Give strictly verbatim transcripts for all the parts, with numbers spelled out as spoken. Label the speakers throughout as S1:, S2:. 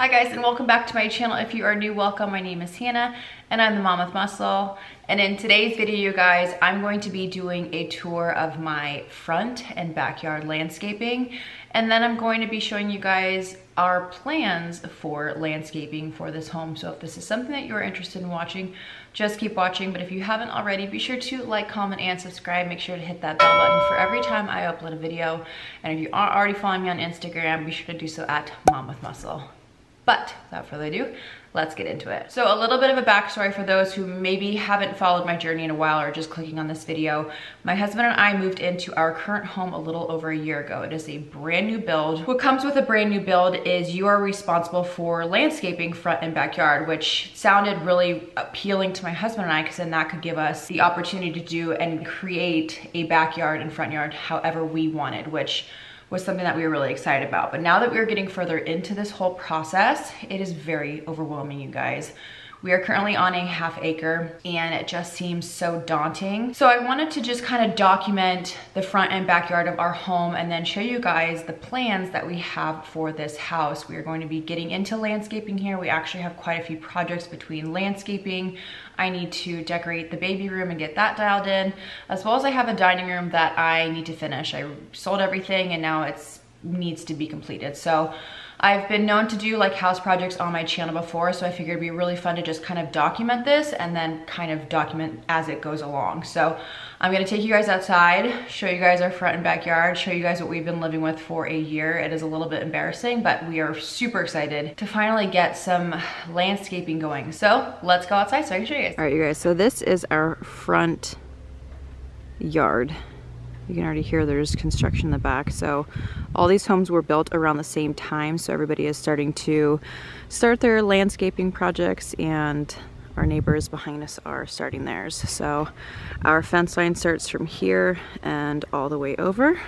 S1: guys, and welcome back to my channel. If you are new, welcome. My name is Hannah and I'm the mom with muscle. And in today's video, you guys, I'm going to be doing a tour of my front and backyard landscaping. And then I'm going to be showing you guys our plans for landscaping for this home. So if this is something that you're interested in watching, just keep watching. But if you haven't already, be sure to like, comment, and subscribe. Make sure to hit that bell button for every time I upload a video. And if you are already following me on Instagram, be sure to do so at Mom with Muscle. But without further ado, let's get into it. So a little bit of a backstory for those who maybe haven't followed my journey in a while or just clicking on this video. My husband and I moved into our current home a little over a year ago. It is a brand new build. What comes with a brand new build is you are responsible for landscaping front and backyard, which sounded really appealing to my husband and I, because then that could give us the opportunity to do and create a backyard and front yard however we wanted, which was something that we were really excited about. But now that we're getting further into this whole process, it is very overwhelming, you guys. We are currently on a half acre and it just seems so daunting. So I wanted to just kind of document the front and backyard of our home and then show you guys the plans that we have for this house. We are going to be getting into landscaping here. We actually have quite a few projects between landscaping. I need to decorate the baby room and get that dialed in, as well as I have a dining room that I need to finish. I sold everything and now it needs to be completed. So I've been known to do like house projects on my channel before, so I figured it'd be really fun to just kind of document this and then kind of document as it goes along. So I'm gonna take you guys outside, show you guys our front and backyard, show you guys what we've been living with for a year. It is a little bit embarrassing, but we are super excited to finally get some landscaping going. So let's go outside so I can show you guys. All right, you guys, so this is our front yard. You can already hear there's construction in the back. So all these homes were built around the same time. So everybody is starting to start their landscaping projects, and our neighbors behind us are starting theirs. So our fence line starts from here and all the way over.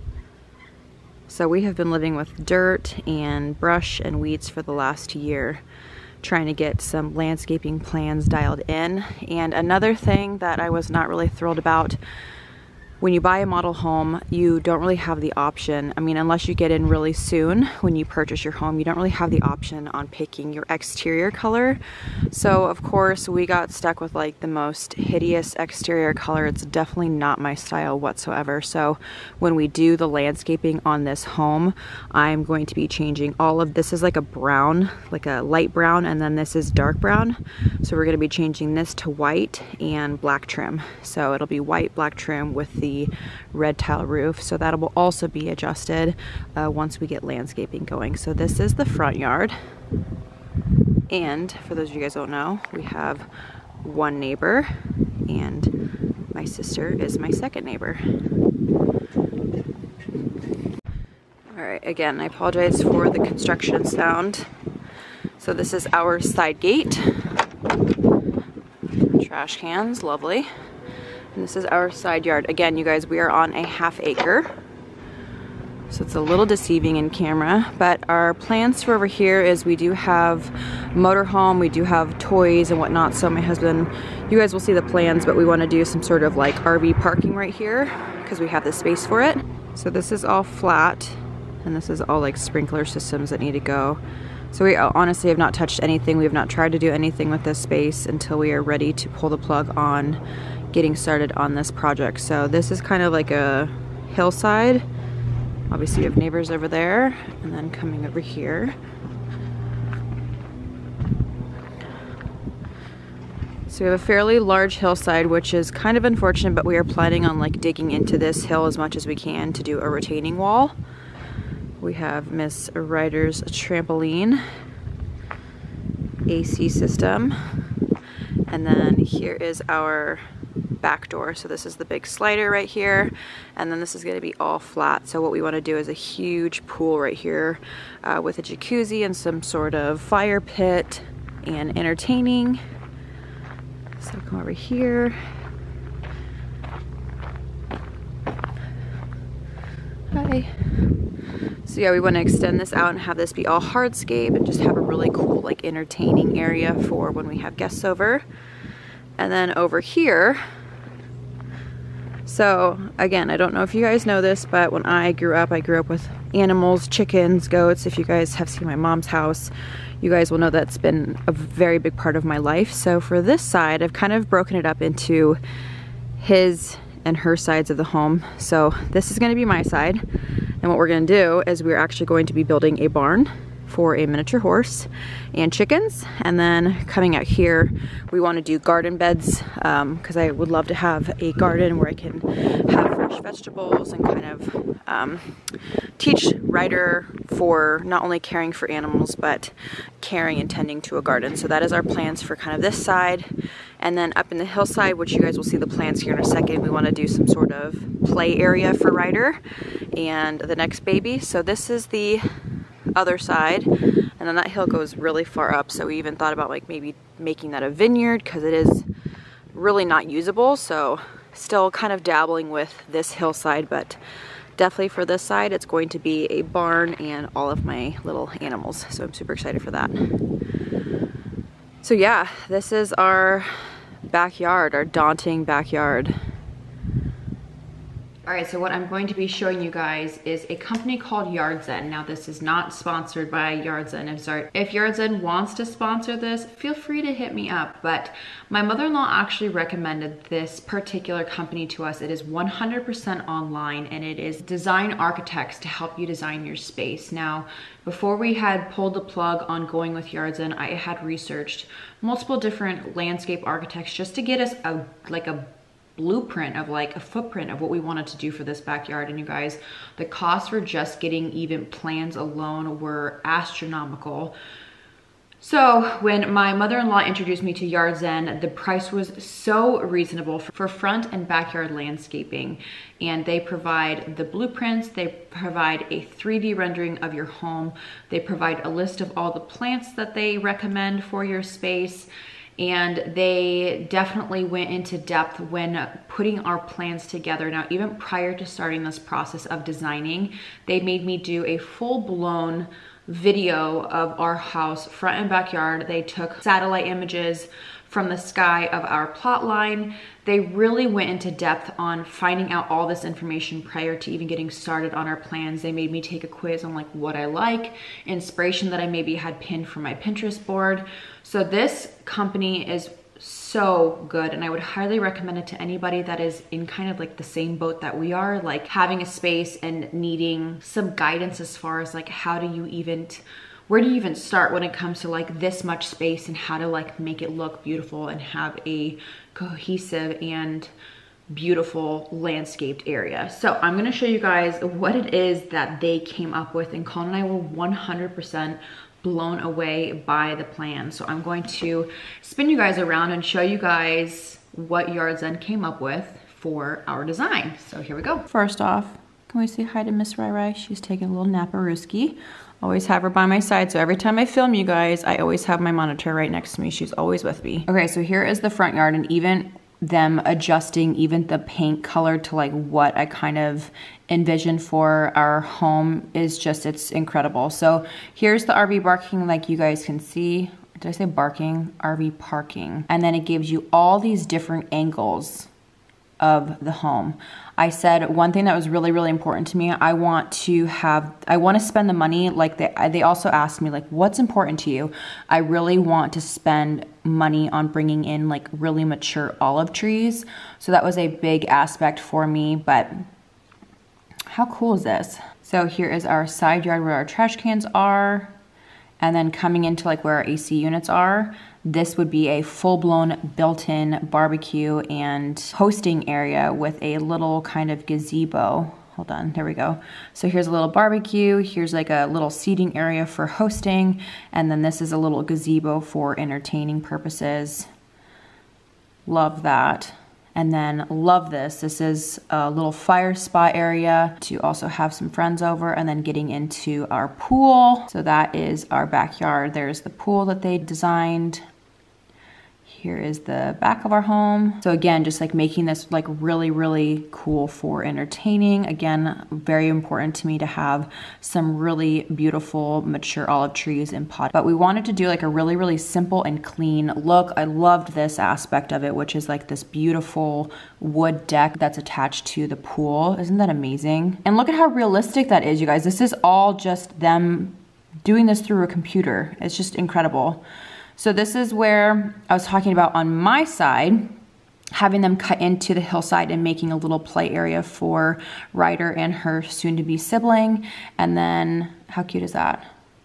S1: So we have been living with dirt and brush and weeds for the last year, trying to get some landscaping plans dialed in. And another thing that I was not really thrilled about, when you buy a model home, you don't really have the option. I mean, unless you get in really soon when you purchase your home, you don't really have the option on picking your exterior color. So of course we got stuck with like the most hideous exterior color. It's definitely not my style whatsoever. So when we do the landscaping on this home, I'm going to be changing all of this. Is like a brown, like a light brown, and then this is dark brown. So we're gonna be changing this to white and black trim. So it'll be white, black trim with the red tile roof. So that will also be adjusted uh, once we get landscaping going. So this is the front yard. And for those of you guys who don't know, we have one neighbor and my sister is my second neighbor. All right, again, I apologize for the construction sound. So this is our side gate. Trash cans, lovely. And this is our side yard. Again, you guys, we are on a half acre, so it's a little deceiving in camera, but our plans for over here is we do have motorhome, we do have toys and whatnot. So my husband, you guys will see the plans, but we want to do some sort of like R V parking right here because we have the space for it. So this is all flat, and this is all like sprinkler systems that need to go. So we honestly have not touched anything. We have not tried to do anything with this space until we are ready to pull the plug on getting started on this project. So this is kind of like a hillside. Obviously you have neighbors over there, and then coming over here. So we have a fairly large hillside, which is kind of unfortunate, but we are planning on like digging into this hill as much as we can to do a retaining wall. We have Miss Ryder's trampoline, A C system, and then here is our back door. So this is the big slider right here, and then this is going to be all flat. So what we want to do is a huge pool right here uh, with a jacuzzi and some sort of fire pit and entertaining. So come over here. Hi. So yeah, we want to extend this out and have this be all hardscape and just have a really cool like entertaining area for when we have guests over. And then over here, So again, I don't know if you guys know this, but when I grew up, I grew up with animals, chickens, goats. If you guys have seen my mom's house, you guys will know that's been a very big part of my life. So for this side, I've kind of broken it up into his and her sides of the home. So this is gonna be my side. And what we're gonna do is we're actually going to be building a barn for a miniature horse and chickens. And then coming out here, we want to do garden beds because um, I would love to have a garden where I can have fresh vegetables and kind of um, teach Ryder for not only caring for animals, but caring and tending to a garden. So that is our plans for kind of this side. And then up in the hillside, which you guys will see the plans here in a second, we want to do some sort of play area for Ryder and the next baby. So this is the other side, and then that hill goes really far up, so we even thought about like maybe making that a vineyard because it is really not usable. So still kind of dabbling with this hillside, but definitely for this side it's going to be a barn and all of my little animals, so I'm super excited for that. So yeah, this is our backyard, our daunting backyard. All right, so what I'm going to be showing you guys is a company called Yardzen. Now, this is not sponsored by Yardzen. I'm sorry. If Yardzen wants to sponsor this, feel free to hit me up. But my mother-in-law actually recommended this particular company to us. It is one hundred percent online, and it is design architects to help you design your space. Now, before we had pulled the plug on going with Yardzen, I had researched multiple different landscape architects just to get us a like a blueprint of like a footprint of what we wanted to do for this backyard. And you guys, the cost for just getting even plans alone were astronomical. So when my mother-in-law introduced me to Yardzen, the price was so reasonable for front and backyard landscaping. And they provide the blueprints, they provide a three D rendering of your home, they provide a list of all the plants that they recommend for your space. And they definitely went into depth when putting our plans together. Now, even prior to starting this process of designing, they made me do a full-blown video of our house, front and backyard. They took satellite images from the sky of our plot line. They really went into depth on finding out all this information prior to even getting started on our plans. They made me take a quiz on like what I like, inspiration that I maybe had pinned from my Pinterest board. So this company is so good, and I would highly recommend it to anybody that is in kind of like the same boat that we are, like having a space and needing some guidance as far as like how do you even where do you even start when it comes to like this much space and how to like make it look beautiful and have a cohesive and beautiful landscaped area. So I'm gonna show you guys what it is that they came up with, and Colin and I were one hundred percent blown away by the plan. So I'm going to spin you guys around and show you guys what Yardzen came up with for our design. So here we go. First off, can we say hi to Miss Rai Rai? She's taking a little naparooski. Always have her by my side, so every time I film you guys, I always have my monitor right next to me. She's always with me. Okay, so here is the front yard, and even them adjusting even the paint color to like what I kind of envisioned for our home is just, it's incredible. So here's the R V barking, like you guys can see. Did I say barking? R V parking. And then it gives you all these different angles of the home. I said one thing that was really, really important to me, I want to have, I want to spend the money, like they, they also asked me like, what's important to you? I really want to spend money on bringing in like really mature olive trees. So that was a big aspect for me, but how cool is this? So here is our side yard where our trash cans are. And then coming into like where our A C units are, this would be a full-blown built-in barbecue and hosting area with a little kind of gazebo. Hold on, there we go. So here's a little barbecue, here's like a little seating area for hosting, and then this is a little gazebo for entertaining purposes. Love that. And then love this. This is a little fire spot area to also have some friends over, and then getting into our pool. So that is our backyard. There's the pool that they designed. Here is the back of our home. So again, just like making this like really, really cool for entertaining. Again, very important to me to have some really beautiful mature olive trees in pot. But we wanted to do like a really, really simple and clean look. I loved this aspect of it, which is like this beautiful wood deck that's attached to the pool. Isn't that amazing? And look at how realistic that is, you guys. This is all just them doing this through a computer. It's just incredible. So this is where I was talking about on my side, having them cut into the hillside and making a little play area for Ryder and her soon-to-be sibling. And then, how cute is that?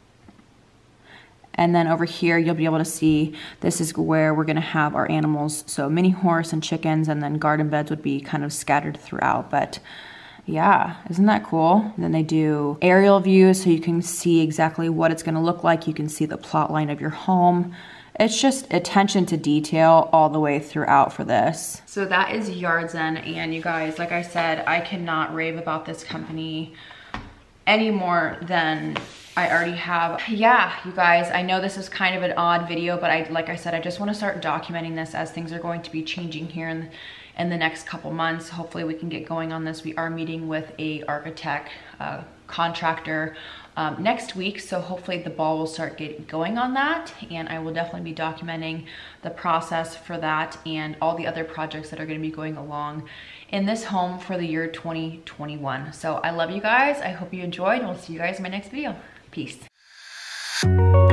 S1: And then over here, you'll be able to see this is where we're gonna have our animals. So mini horse and chickens, and then garden beds would be kind of scattered throughout. But yeah, isn't that cool? And then they do aerial views so you can see exactly what it's gonna look like. You can see the plot line of your home. It's just attention to detail all the way throughout for this. So that is Yardzen, and you guys, like I said, I cannot rave about this company any more than I already have. Yeah, you guys, I know this is kind of an odd video, but I, like I said, I just wanna start documenting this as things are going to be changing here in the, in the next couple months. Hopefully we can get going on this. We are meeting with a architect, uh, contractor um, next week. So hopefully the ball will start getting going on that. And I will definitely be documenting the process for that and all the other projects that are gonna be going along in this home for the year twenty twenty-one. So I love you guys. I hope you enjoyed, and we'll see you guys in my next video. Peace.